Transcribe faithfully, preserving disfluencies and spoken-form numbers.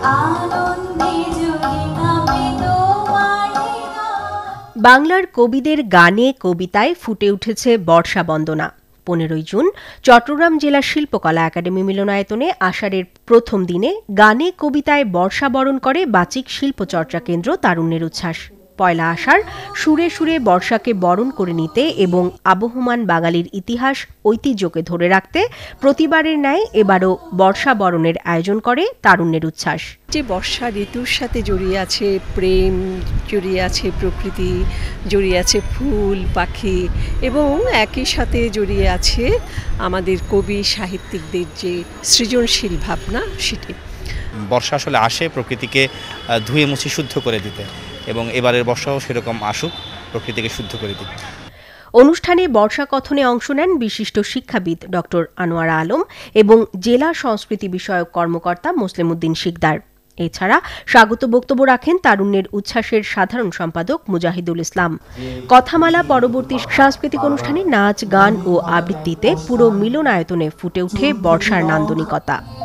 বাংলার কবিদের গানে কবিতায় ফুটে উঠেছে বর্ষা বন্দনা। পনেরোই জুন চট্টগ্রাম জেলা শিল্পকলা একাডেমি মিলনায়তনে আষাঢ়ের প্রথম দিনে গানে কবিতায় বর্ষা বরণ করে বাচিক শিল্পচর্চা কেন্দ্র তারুণ্যের উচ্ছ্বাস। পয়লা আষাঢ় সুরে সুরে বর্ষাকে বরণ করে নিতে এবং আবহমান বাঙালির ইতিহাস ঐতিহ্যকে ধরে রাখতে প্রতিবারের ন্যায় এবারও বর্ষা বরণের আয়োজন করে তারুণ্যের উচ্ছ্বাস। যে বর্ষা ঋতুর সাথে জড়িয়ে আছে প্রেম, জড়িয়ে আছে প্রকৃতি, জড়িয়ে আছে ফুল পাখি এবং একই সাথে জড়িয়ে আছে আমাদের কবি সাহিত্যিকদের যে সৃজনশীল ভাবনা সেটি। বর্ষা আসলে আসে প্রকৃতিকে ধুয়ে মুছে শুদ্ধ করে দিতে এবং এবারের বর্ষাও সেরকম আসুক, প্রকৃতিকে শুদ্ধ করে দিতে। অনুষ্ঠানে বর্ষা কথনে অংশ নেন বিশিষ্ট শিক্ষাবিদ ডক্টর আনোয়ারা আলম এবং জেলা সংস্কৃতি বিষয়ক কর্মকর্তা মুসলিম উদ্দিন শিকদার। এছাড়া স্বাগত বক্তব্য রাখেন তারুণ্যের উচ্ছ্বাসের সাধারণ সম্পাদক মুজাহিদুল ইসলাম। কথামালা পরবর্তী সাংস্কৃতিক অনুষ্ঠানে নাচ গান ও আবৃত্তিতে পুরো মিলনায়তনে ফুটে ওঠে বর্ষার নান্দনিকতা।